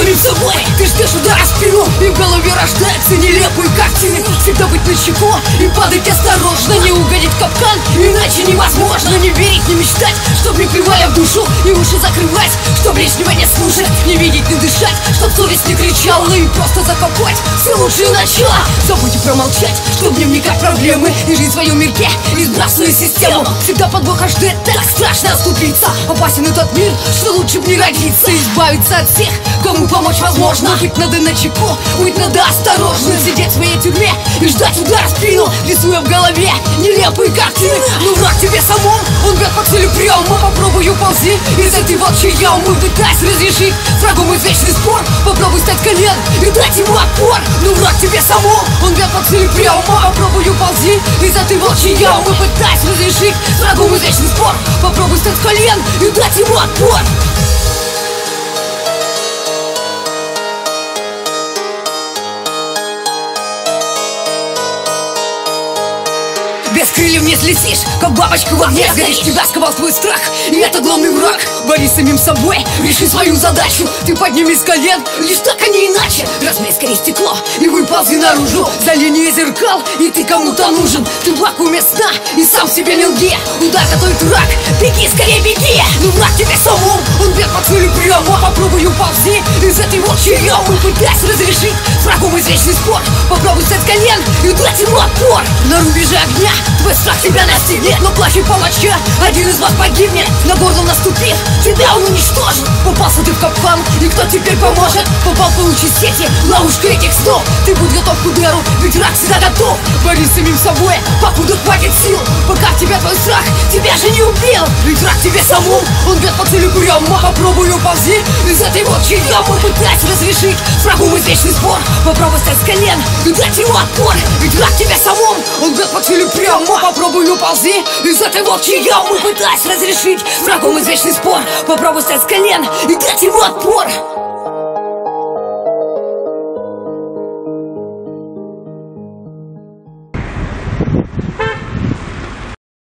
самим собой. Ты ждешь удара в спину, и в голове рождаются нелепые картины. Всегда быть начеку и падать осторожно, не угодить в капкан, иначе невозможно. Не верить, не мечтать, чтоб не плевали в душу, и уши закрывать, чтоб лишнего не слушать. Не видеть, не дышать, чтоб совесть не кричала, и просто закопать все лучшие начала. Забудь и промолчать, чтоб в дневниках проблемы, и жизнь в своем мирке, и сбрасывай систему. Всегда подвоха ждет, так страшно оступиться. Опасен этот мир, что лучше б не родиться. Избавиться от всех, кому помочь возможно. Быть надо начеку, быть надо осторожно. Сидеть в своей тюрьме и ждать удар в спину, рисуя в голове нелепые картины. Но враг тебе самому, он бьет по цели прямо. Попробуй уползи из этой волчьей ямы, пытаясь разрешить с врагом извечный спор. Попробуй стать колен и дать ему отпор. Но враг тебе самому, он бьет по цели прямо. Попробуй уползи из этой волчьей ямы, пытаясь разрешить с врагом извечный спор. Попробуй стать колен и дать ему отпор. Без крыльев не слетишь, как бабочка в огне. Сгоришь, тебя сковал твой страх, и это главный враг. Борись с самим собой, реши свою задачу. Ты подними с колен, лишь так, а не иначе. Разбей скорее стекло и выползи наружу. За линией зеркал, и ты кому-то нужен. Ты в вакууме сна, и сам себе не лги. Удар готовит враг, беги, скорее беги. Но враг тебе самому, он бьет по цели прямо. Попробуй уползи из этой волчьей ямы, пытаясь разрешить с врагом извечный спор. Попробуй стать колен и дать ему отпор. На рубеже огня твой страх тебя настигнет, но плачь и помолчи, один из вас погибнет. На горло наступив, тебя он уничтожит. Попался ты в капкан, и кто теперь поможет? Попал в лучи сети, ловушка этих снов. Ты будь готов к удару, ведь враг всегда готов. Борись с самим собой, покуда хватит сил. Пока в тебя твой страх, тебя же не убил. Ведь враг тебе самому, он бьет по цели прямо. Попробуй уползи из этой волчьей ямы, пытаясь разрешить с врагом извечный спор. Попробуй стать с колен и дать ему отпор. Ведь враг тебе самому, он бьет по цели прямо. Попробуй уползи из этой волчьей ямы, пытаясь разрешить с врагом извечный спор. Попробуй стать с колен и дать ему отпор.